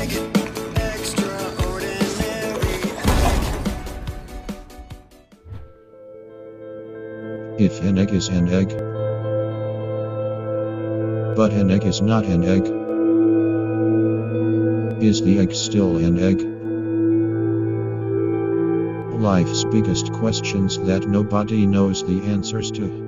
If an egg is an egg, but an egg is not an egg, is the egg still an egg? Life's biggest questions that nobody knows the answers to.